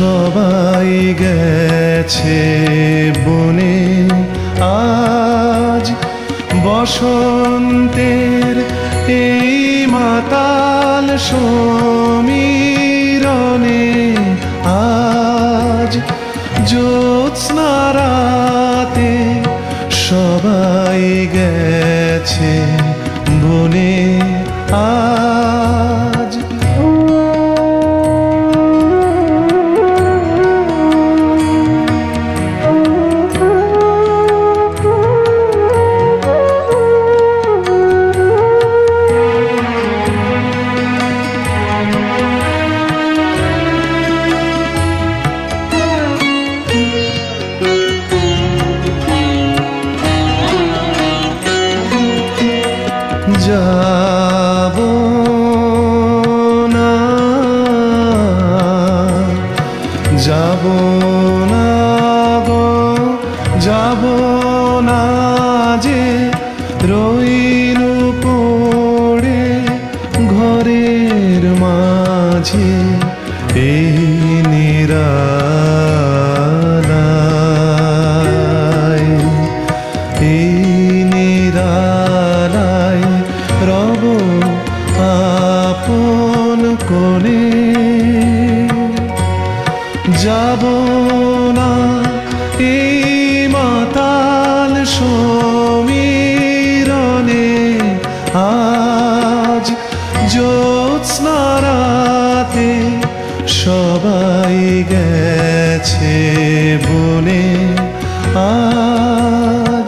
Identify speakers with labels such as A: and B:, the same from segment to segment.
A: সবাই গেছে বনে আজ বসন্তের এই মাতাল সমীরণে আজ জ্যোৎস্না রাতে সবাই গেছে বনে আজ যাব না যাব না গো যাব না যে রইলু পড়ে ঘরের মাঝে এই নিরালায় এই নিরালায় রব আপন কোণে যাব না এই মাতাল সমীরণে আজ জ্যোৎস্না রাতে সবাই গেছে বনে আজ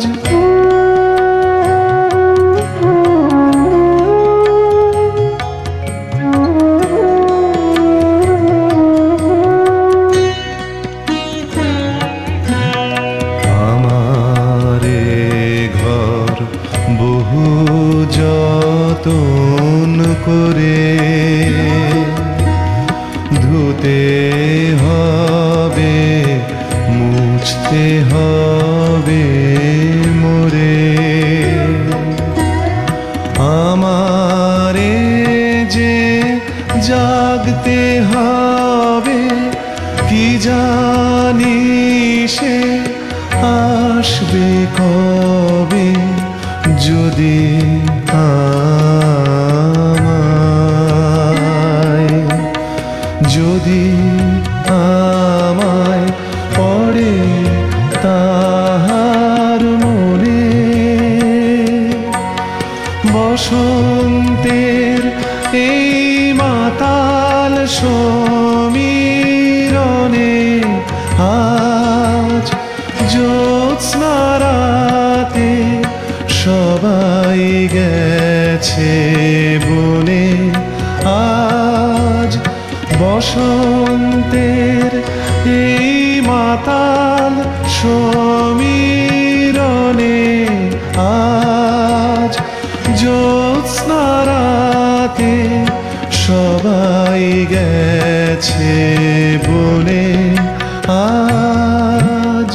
A: বহু যতন করে ধুতে হবে মুছতে হবে মোরে আমারে যে জাগতে হবে কি জানি সে আসবে কবে যদি আমায় পড়ে তাহার মনে বসন্তের এই মাতাল সমীরণে আজ জ্যোৎস্না রাতে সবাই গেছে বনে আজ বসন্তের এই মাতাল সমীরণে আজ জ্যোৎস্না রাতে সবাই গেছে বনে আজ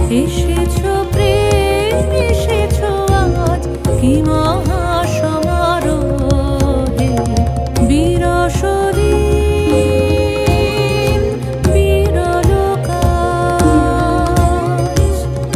B: এসেছো প্রেম এসেছো আজ কি মহা সমারোহে বিরসরি বিরল কাজ।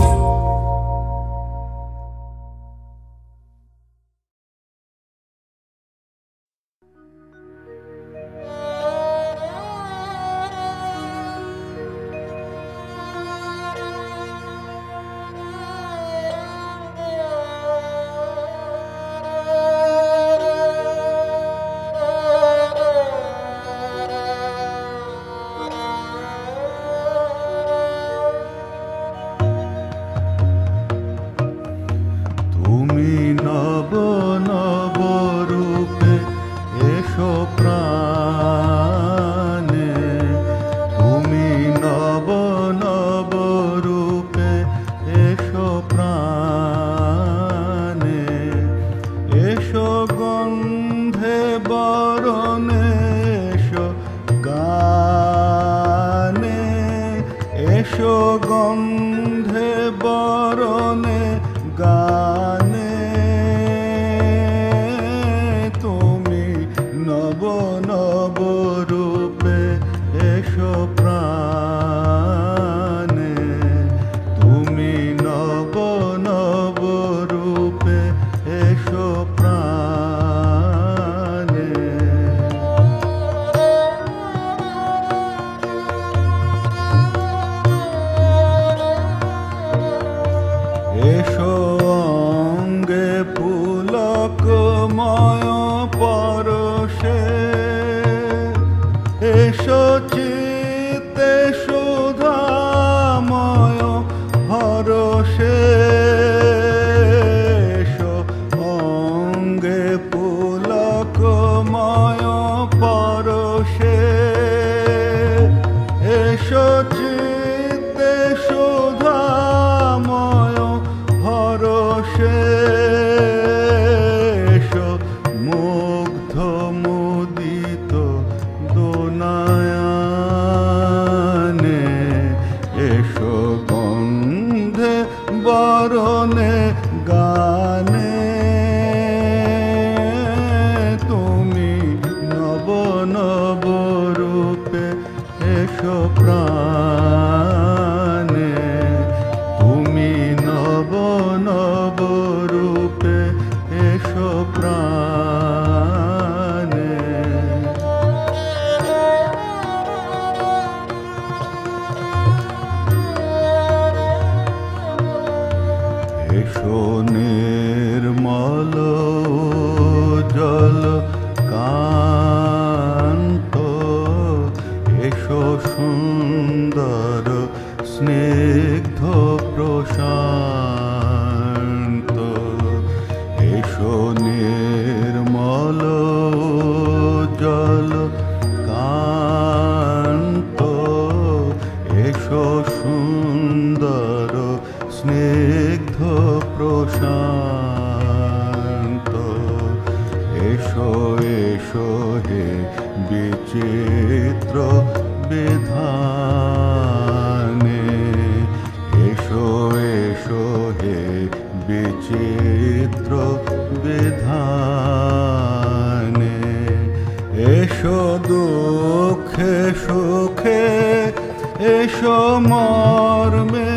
A: তুমি নব নব রূপে এসো প্রাণে, তুমি নব নব রূপে এসো প্রাণে, এসো গন্ধে বরণে এসো গানে, এসো গন্ধে বরণে গানে, তুমি নব নব রূপে এসো প্রাণে, তুমি নব নব রূপে এসো প্রাণে। এসো অঙ্গে পুলকময় পরশে, এসো চিত্তে সুধাময় হরষে, এসো অঙ্গে পুলকময় পরশে, এসো চিত্তে সুধাময় হরষে, এসো মুগ্ধ মুদিত দোনায়ানে, এসো গন্ধে বরণে গানে, তুমি নব নব রূপে এসো প্রাণে, তুমি নব নব রূপে এসো প্রাণে। এসো নির্মল জল কান্ত, এসো সুন্দর স্নিগ্ধ প্রশান্ত, এসো নির্মল জল কান্ত, এসো সুন্দর স্নিগ্ধ প্রশান্ত, এসো এসো হে বিচিত্র বিধানে, এসো এসো হে বিচিত্র বিধানে, এসো দুঃখে সুখে এসো মর্মে,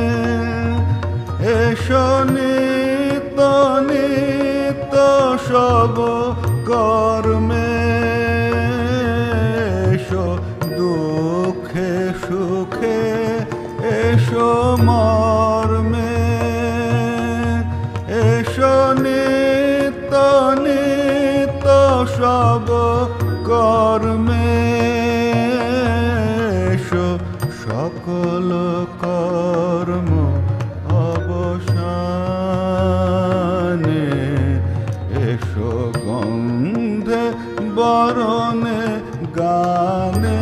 A: এসো নিত্য নিত্য সব কর্মে, এসো দুঃখে সুখে এসো মর্মে, এসো নিত্য নিত্য সব কর্মে, এসো সকল কর্ম অবসানে, এসো গন্ধে বরণে গানে,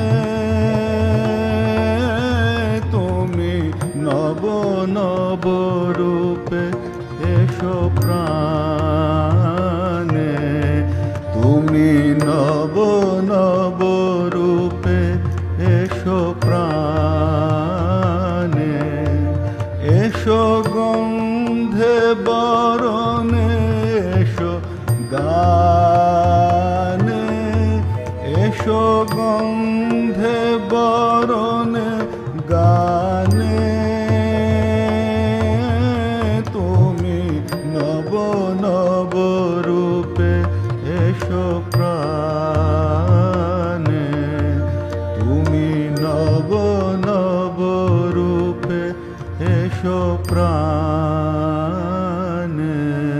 A: তুমি নব নব রূপে এসো প্রাণে, তুমি নব নব রূপে এসো প্রাণে, রূপে এসো প্রাণে।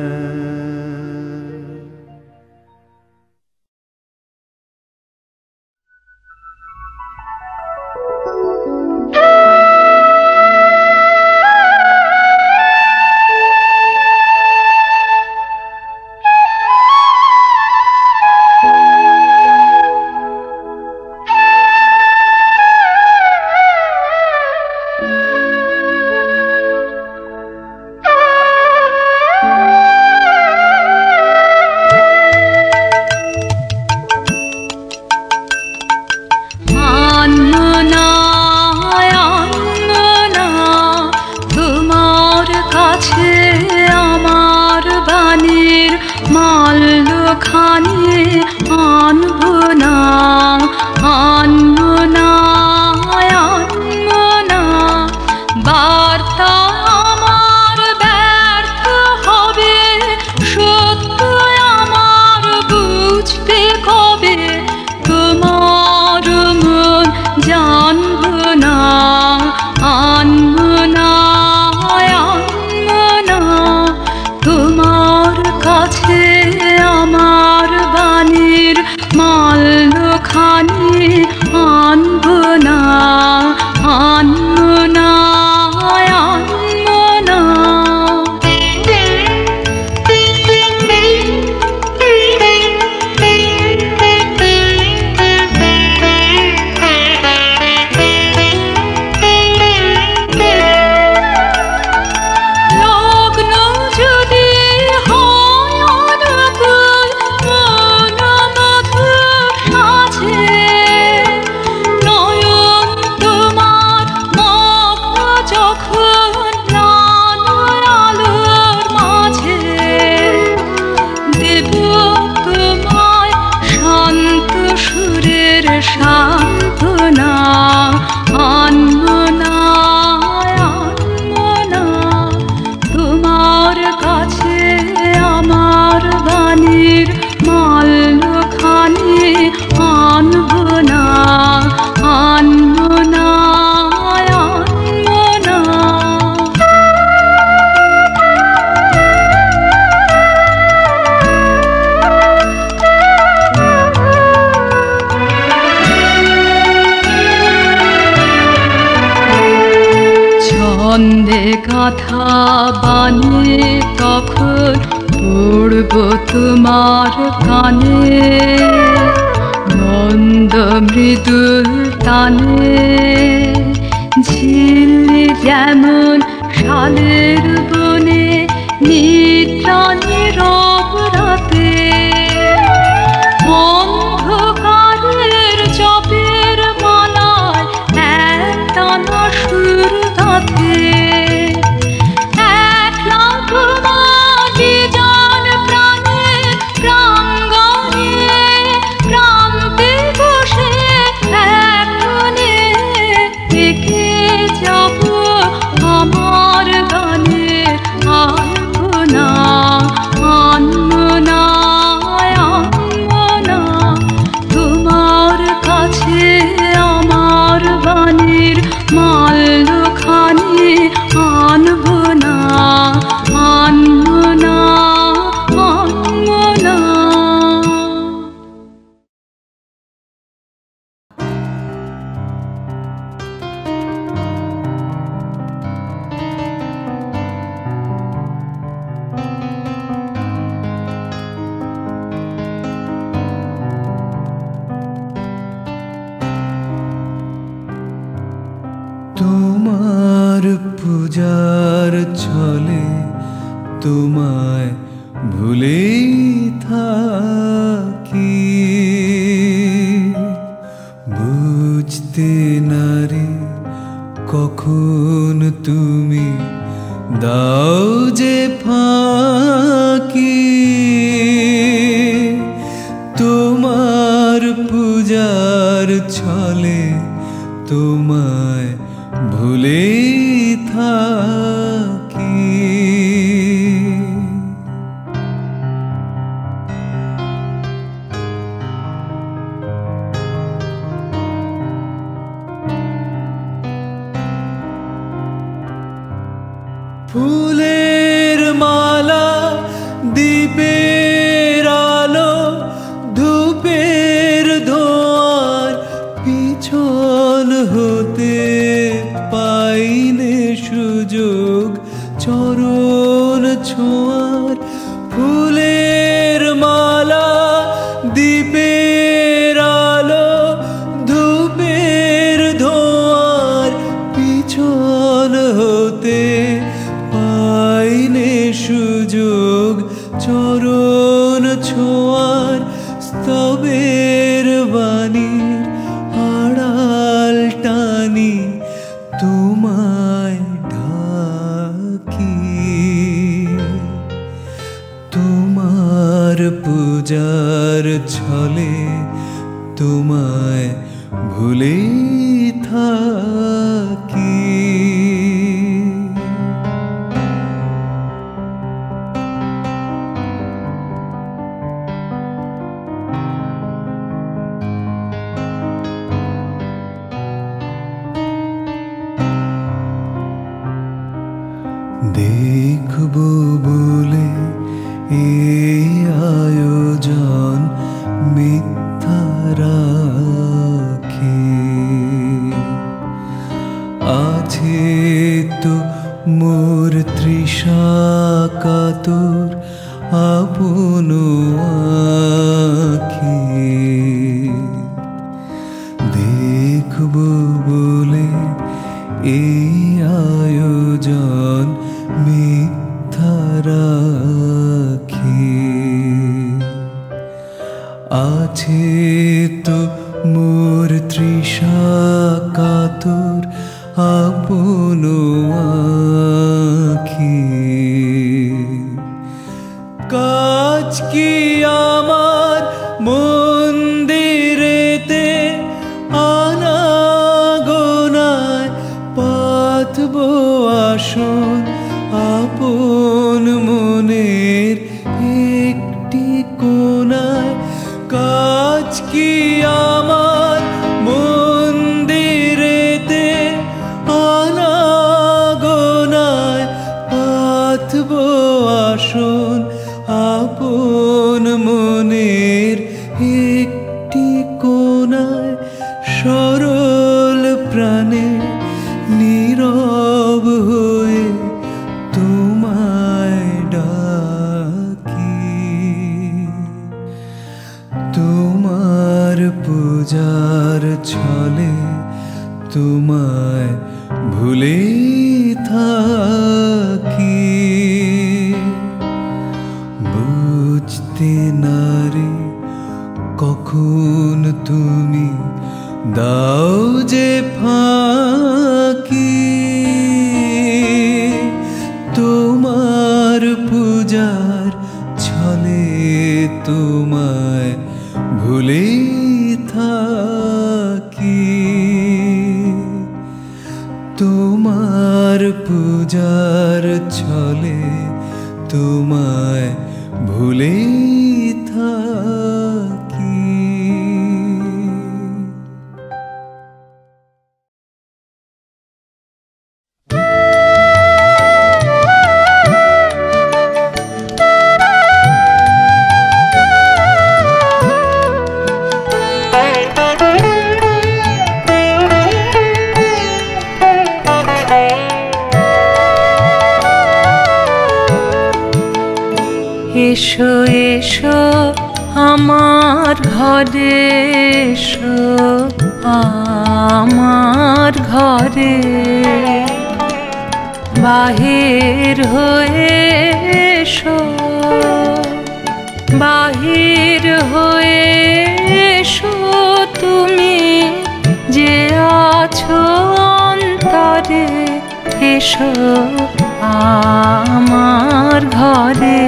B: গাথা বানে তখন পড়ব তোমার কানে, মন্দ মৃদুল টানে ঝিল্লি যেমন শালের বনে নিদ্রা নীরব রাতে, অন্ধকারের জপের মালায় এক টানা সুর গাথে,
A: তোমার পূজার ছলে তোমায় ভুলেই থাকি, বুঝতে নারে কখন তুমি দাও যে ফাঁকি, তোমার পূজার ছলে তোমায় ভুলে থাকি। ফুলের মালা দীপের আলো ধূপের ধোঁয়ার পিছন হতে পাইনে সুযোগ চরণ ছোঁয়ার। ফুলের মালা দীপের আলো ধূপের ধোঁয়ার পিছন হতে পাইনে সুযোগ চরণ ছোঁয়ার। স্তবের বাণীর আড়াল টানি তোমায় ডাকি। তোমার পূজার ছলে তোমায় ভুলে থাকি। দেখবো বলে এই আয়োজন মিথ্যা রাখি। আছে তো মোর তৃষা কাতর আপন আখি। দেখবো বলে এই আয়োজন মিথ্যা রাখি। আছে তো মোর তৃষা কাতর আপন আখি। কাজ কি আমার মন্দিরেতে আনাগোনায় পাতবো আসন আপন মনের একটি কোণায়। কাজ কি আমার মন্দিরেতে আনাগোনায় পাতবো আসন আপন মনের একটি কোণায়। সরল প্রাণে নীরব হয়ে তোমায় ডাকি। তোমার পূজার ছলে তোমায় ভুলে থাকি। বুঝতে নারে কখন তুমি দাও যে ফাঁকি। তোমার পূজার ছলে তোমায় ভুলে থাকি। তোমার পূজার ছলে তোমায় ভুলে থাকি।
B: এসো এসো আমার ঘরে এসো আমার ঘরে। বাহির হয়ে এসো বাহির হয়ে এসো তুমি যে আছো অন্তরে। এসো আমার ঘরে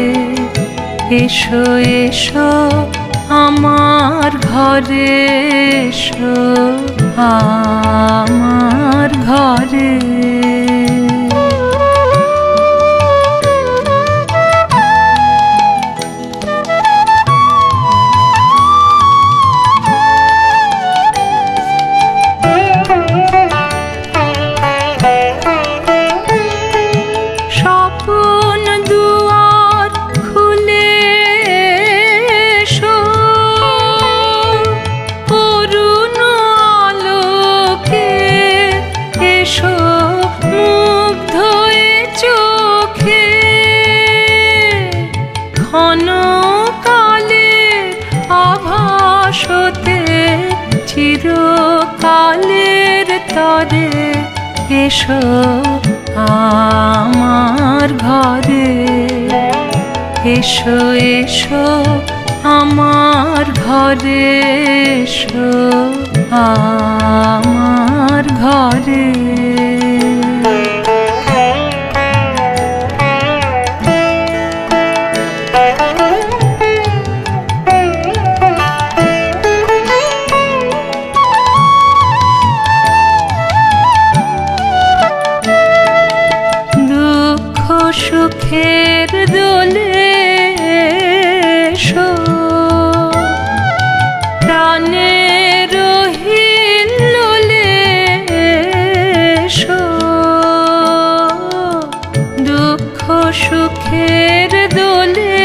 B: এসো এসো আমার ঘরে এসো আমার ঘরে। তরে এসো আমার ঘরে এসো এসো আমার ঘরে এসো আমার ঘরে সুখের দোলে এসো প্রাণের হিল্লোলে এসো দুঃখ সুখের দোলে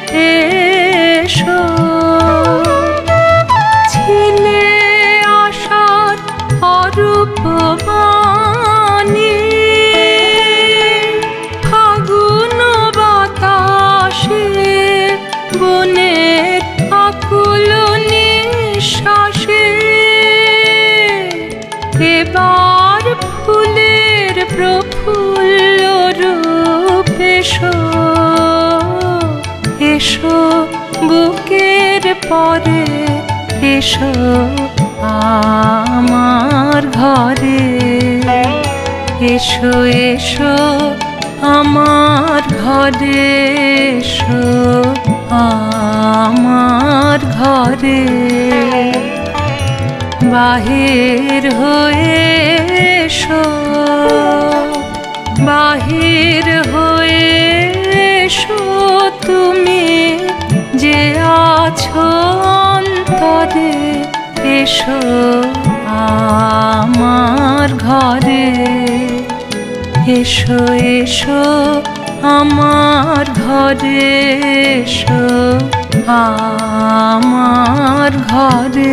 B: এসো ছিলে আশার অরূপ বাণী বনের আকুল নিঃশ্বাসে এবার ফুলের প্রফুল্ল রূপ এসো এসো বুকের পরে এসো আমার ঘরে এসো এসো আমার ঘরে এসো আমার ঘরে বাহির হয়ে এসো বাহির হয়ে এসো তুমি যে আছো অন্তরে এসো আমার ঘরে এসো এসো আমার ঘরে এসো আমার ঘরে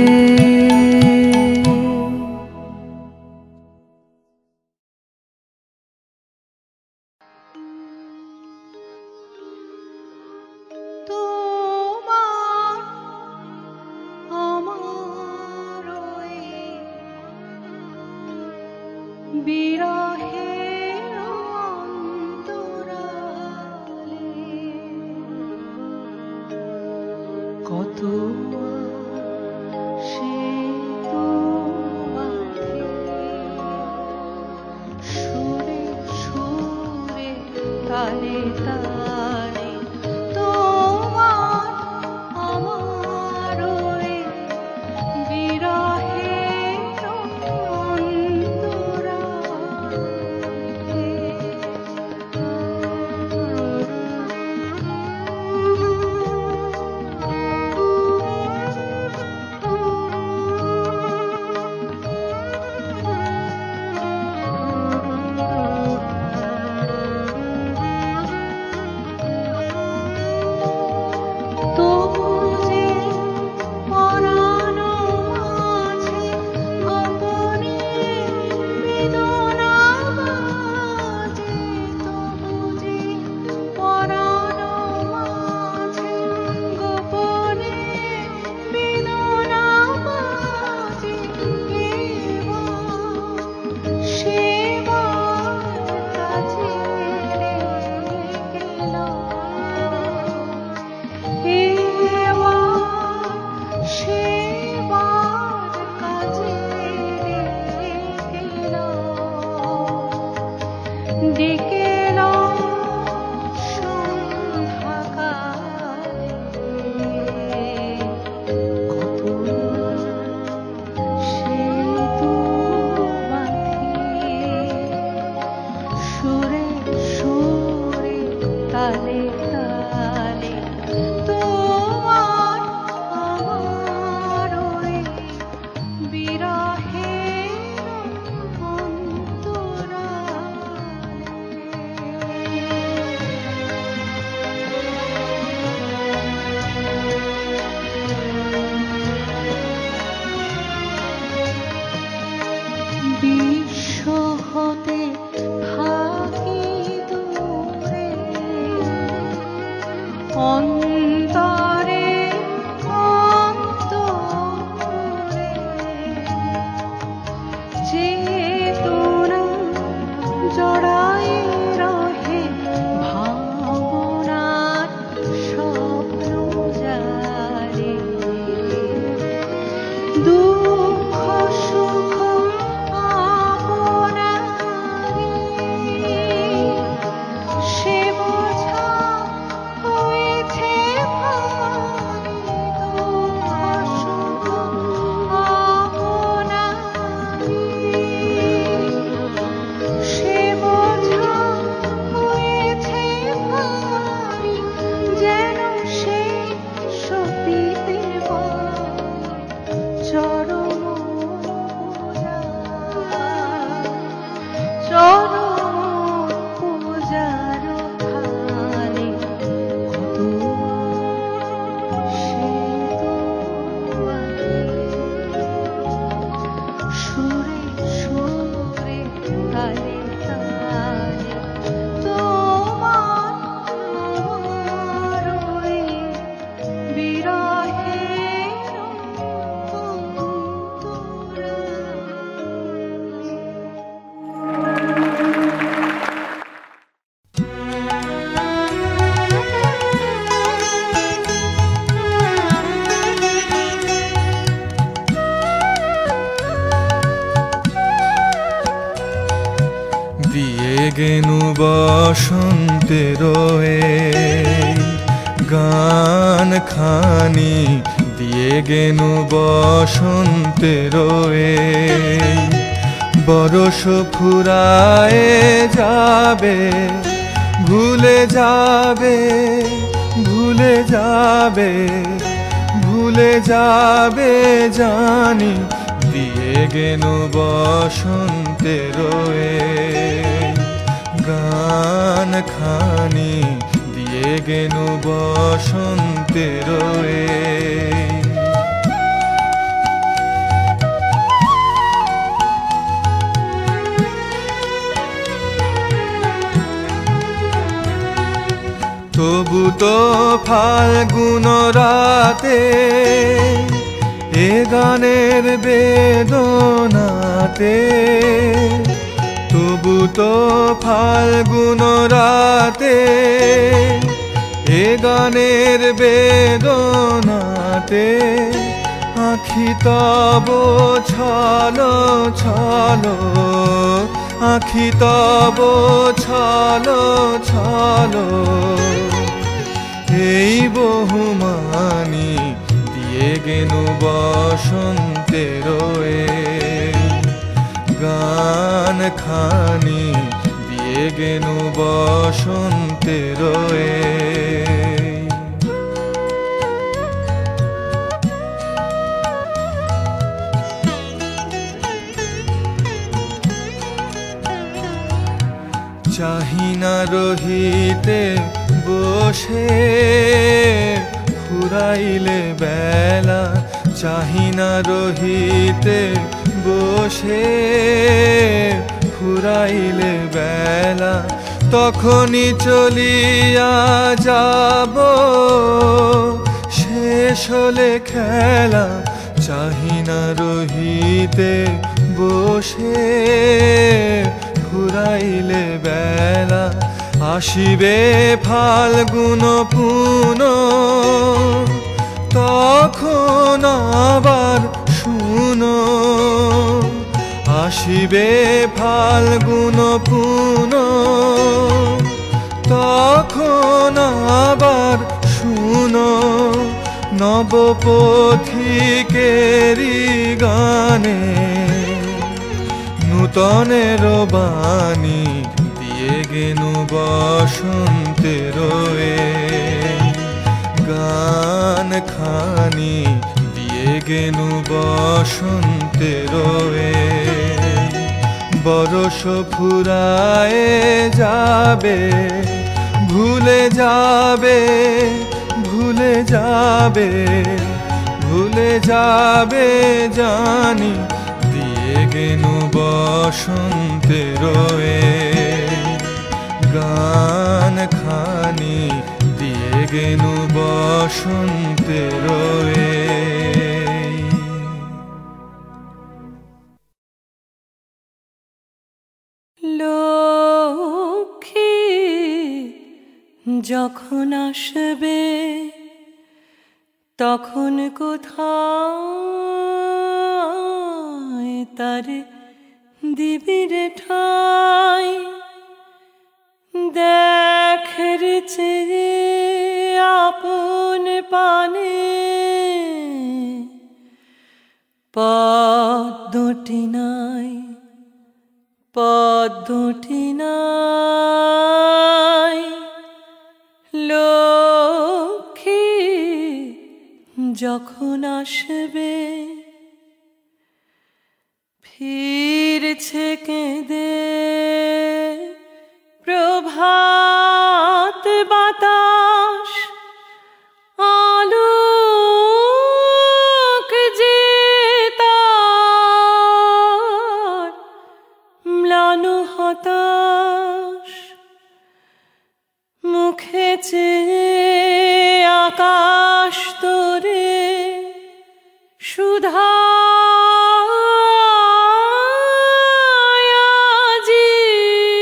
A: কত সে সুরে সুরে তালে তালে তোমার আমার বিরহের অন্তরালে
C: দিয়ে গেনু বসন্তের গান খানি দিয়ে গেনু বসন্তের বরষ ফুরায়ে যাবে ভুলে যাবে ভুলে যাবে ভুলে যাবে জানি দিয়ে গেনু বসন্তের গান খানি দিয়ে গেনু বসন্তের তবু তো ফাল্গুন রাতে এ গানের বেদনাতে তবু তো ফাল্গুন রাতে এ গানের বেদনাতে আখি তব ছলো ছলো আখি তব ছলো ছলো এই বহুমানি দিয়ে গেনু বসন্তের গান খানি দিয়ে গেনু বসন্তের চাহিনা রহিতে বসে ফুরাইলে বেলা চাহিনা রহিতে বসে ফুরাইলে বেলা তখনই চলিয়া যাব শেষ হলে খেলা চাহিনা রহিতে বসে ফুরাইলে বেলা আসিবে ফাল্গুন পুন তখন আবার শুনো আসিবে ফাল্গুন পুন তখন আবার শুনো নবপথিকেরি গানে নূতনের বাণী দিয়ে গেনু বসন্তের গান খানি দিয়ে গেনু বসন্তের বরষ ফুরায়ে যাবে ভুলে যাবে ভুলে যাবে ভুলে যাবে জানি দিয়ে গেনু বসন্তের গান খানি দিয়ে গেনু বসন্তের
B: লক্ষ্মী যখন আসবে তখন কোথায় তার দিবির ঠাই দেখেছে আপন পানে পদ্মটি নাই পদ্মটি নাই লক্ষ্মী যখন আসবে ফিরছে কেঁদে প্রভাত বাতাস আলোক যে তার ম্লান হতাশ মুখে চেয়ে আকাশ তোরে সুধা আজি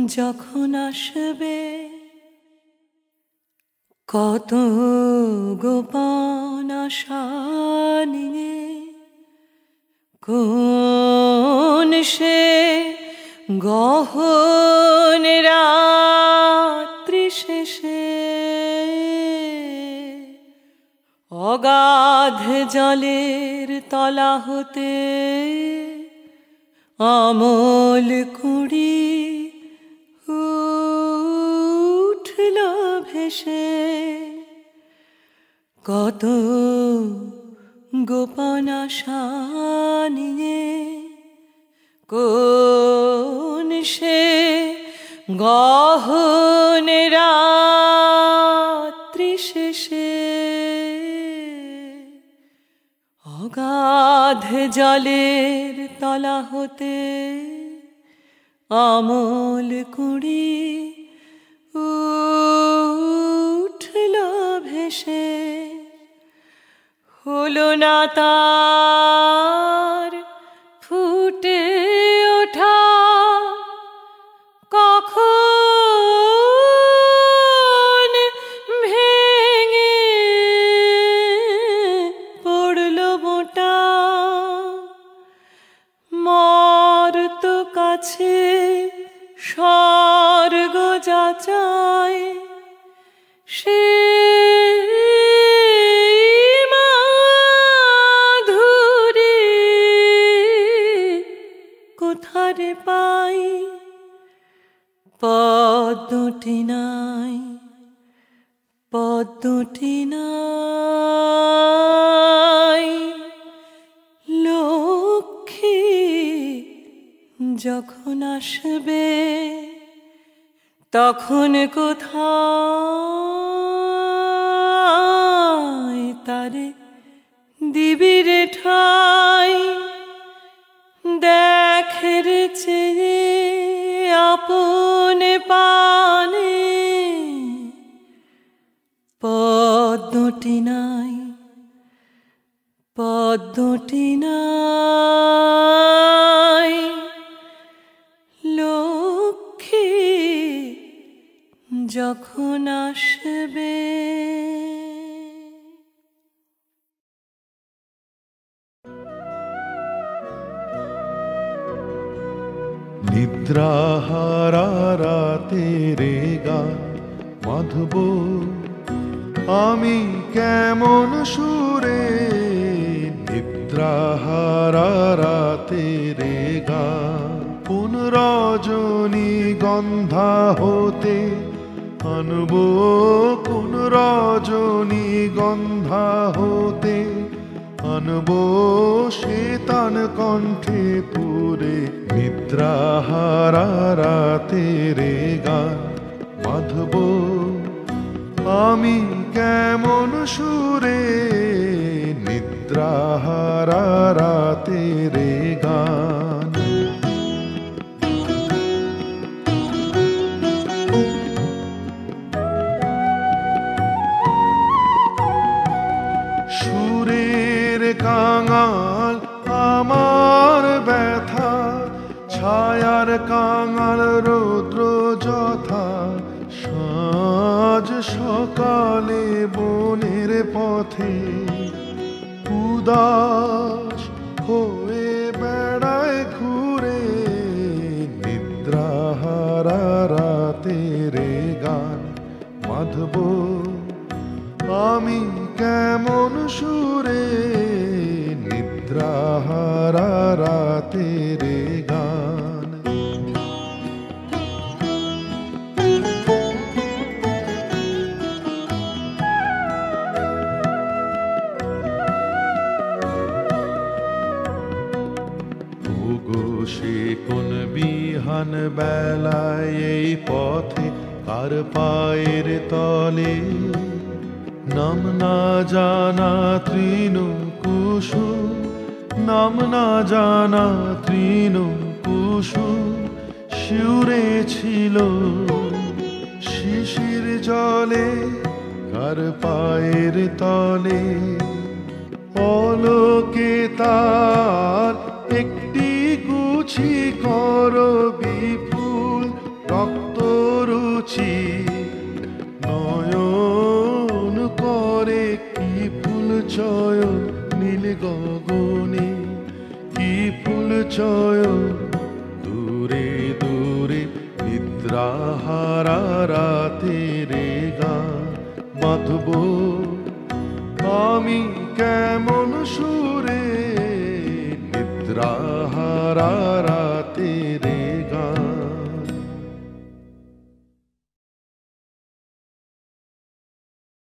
B: যখন আসবে কত গোপন আশা নিয়ে, কোন সে গহন রাত্রি শেষে অগাধ জলের তলা হতে অমল কুড়ি উঠল ভেসে। কত গোপন আশা নিয়ে, কোন সে গহন রাত্রি শেষে অগাধ জলের তলা হতে অমল কুড়ি উঠল ভেসে। হলো না তার ফুটে ওঠা কখন ভেঙে পড়ল মোটা। মর্ত কাছে স্বর্গ যাচাই সে মাধুরী কোথারে পাই। পদ্মটি নাই, পদ্মটি নাই, লক্ষ্মী যখন আসবে তখন কোথায় তারে দিবি রে ঠাই। দেখের চেয়ে আপনে পানে পদ্মটি নাই, পদ্মটি নাই, লক্ষ্মী যখন আসবে।
D: নিদ্রাহারা রাতের গান মাধব আমি কেমন সুরে। নিদ্রাহারা রাতের গান কোন রজনী গন্ধা হতে আনব, কোন রজনী গন্ধা হতে আনব সে তান কণ্ঠে পুরে। নিদ্রাহারা রাতের গান মাধব আমি কেমন সুরে। নিদ্রাহারা রাতের গান সুরের কাঙাল আমার ব্যথা, ছায়ার কাঙাল রৌদ্র যথা। সাঁঝ সকালে বনের পথে উদাস হয়ে বেড়ায় ঘুরে। নিদ্রাহারা রাতের গান মাধব আমি কেমন সুরে। নিদ্রাহারা রাতের গান ওগো সে কোন বিহান বেলায় এই পথে কার পায়ের তলে। নাম না জানা তৃণ কুসুম, নাম না জানা তৃণ কুসুম শিউরে ছিল শিশির জলে কার পায়ের তলে। অলোকে তার একটি গুছি কর বিপুল রক্ত রুচি নয়ন করে কি ফুল চয়ন নীল গগনে কি ফুল চয়ন দূরে দূরে নিদ্রাহারা রাতের গান বাঁধব আমি কেমন সুরে নিদ্রাহারা